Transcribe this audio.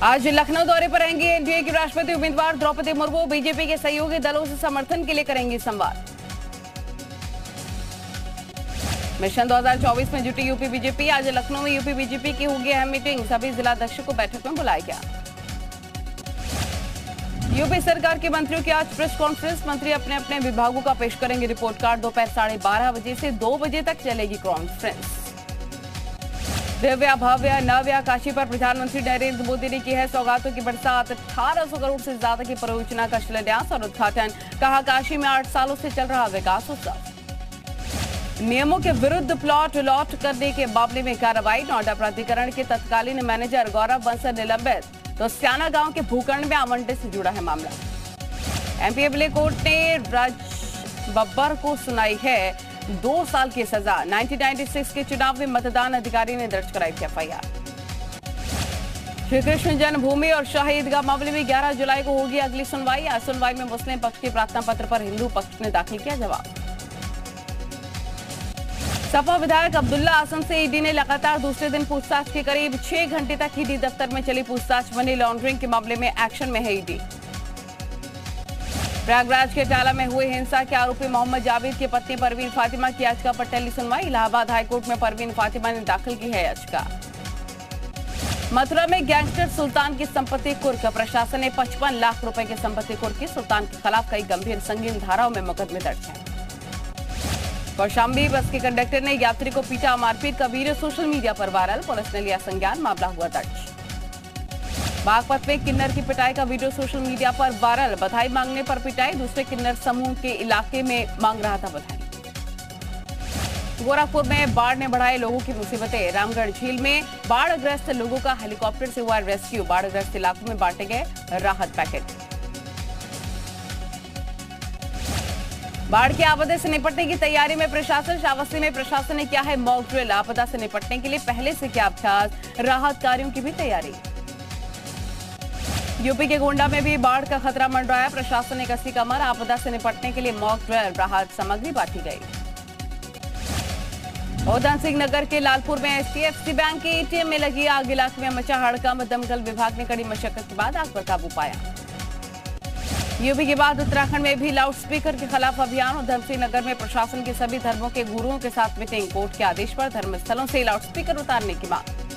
आज लखनऊ दौरे पर रहेंगे एनडीए की राष्ट्रपति उम्मीदवार द्रौपदी मुर्मू। बीजेपी के सहयोगी दलों से समर्थन के लिए करेंगे संवाद। मिशन 2024 में जुटी यूपी बीजेपी। आज लखनऊ में यूपी बीजेपी की होगी अहम मीटिंग। सभी जिलाध्यक्षों को बैठक में बुलाया गया। यूपी सरकार के मंत्रियों की आज प्रेस कॉन्फ्रेंस। मंत्री अपने अपने विभागों का पेश करेंगे रिपोर्ट कार्ड। दोपहर 12:30 बजे से 2 बजे तक चलेगी कॉन्फ्रेंस। दिव्या भव्य नव्या काशी पर प्रधानमंत्री नरेंद्र मोदी ने की है सौगातों की बरसात। 1800 करोड़ से ज्यादा की परियोजना का शिलान्यास और उद्घाटन। कहा काशी में 8 सालों से चल रहा विकास उत्सव। नियमों के विरुद्ध प्लॉट अलॉट करने के मामले में कार्रवाई। नोएडा प्राधिकरण के तत्कालीन मैनेजर गौरव बंसल निलंबित। तो स्याना गांव के भूखंड में आवंटन से जुड़ा है मामला। एमपी एपीलेट कोर्ट ने राज बब्बर को सुनाई है 2 साल की सजा। 1996 के चुनाव में मतदान अधिकारी ने दर्ज कराई थी एफआईआर। श्री कृष्ण जन्मभूमि और शाही ईदगाह मामले में 11 जुलाई को होगी अगली सुनवाई। आज सुनवाई में मुस्लिम पक्ष के प्रार्थना पत्र पर हिंदू पक्ष ने दाखिल किया जवाब। सपा विधायक अब्दुल्ला आसम से ईडी ने लगातार दूसरे दिन पूछताछ की। करीब 6 घंटे तक ईडी दफ्तर में चली पूछताछ। मनी लॉन्ड्रिंग के मामले में एक्शन में है ईडी। प्रयागराज के टाला में हुए हिंसा के आरोपी मोहम्मद जावेद की पत्नी परवीन फातिमा की याचिका पर टली सुनवाई। इलाहाबाद हाईकोर्ट में परवीन फातिमा ने दाखिल की है याचिका। मथुरा में गैंगस्टर सुल्तान की संपत्ति कुर्क। प्रशासन ने 55 लाख रुपए की संपत्ति कुर्क की। सुल्तान के खिलाफ कई गंभीर संगीन धाराओं में मुकदमे दर्ज हैं। कौशाम्बी बस के कंडक्टर ने यात्री को पीटा। मारपीट का वीडियो सोशल मीडिया पर वायरल। पुलिस ने लिया संज्ञान। मामला हुआ दर्ज। बागपत में किन्नर की पिटाई का वीडियो सोशल मीडिया पर वायरल। बधाई मांगने पर पिटाई। दूसरे किन्नर समूह के इलाके में मांग रहा था बधाई। गोरखपुर में बाढ़ ने बढ़ाए लोगों की मुसीबतें। रामगढ़ झील में बाढ़ग्रस्त लोगों का हेलीकॉप्टर से हुआ रेस्क्यू। बाढ़ग्रस्त इलाकों में बांटे गए राहत पैकेट। बाढ़ की आपदा से निपटने की तैयारी में प्रशासन। श्रावस्ती में प्रशासन ने किया है मॉक ड्रिल। आपदा से निपटने के लिए पहले से किया अभ्यास। राहत कार्यों की भी तैयारी। यूपी के गोंडा में भी बाढ़ का खतरा मंडराया। प्रशासन ने कसी कमर। आपदा से निपटने के लिए मॉक ड्रिल। राहत सामग्री बांटी गई। उधम सिंह नगर के लालपुर में एचडीएफसी बैंक के एटीएम में लगी आग। इलाके में मचा हड़कंप। दमकल विभाग ने कड़ी मशक्कत के बाद आग पर काबू पाया। यूपी के बाद उत्तराखंड में भी लाउडस्पीकर के खिलाफ अभियान। उधम सिंह नगर में प्रशासन के सभी धर्मों के गुरुओं के साथ मीटिंग। कोर्ट के आदेश पर धर्मस्थलों से लाउडस्पीकर उतारने की मांग।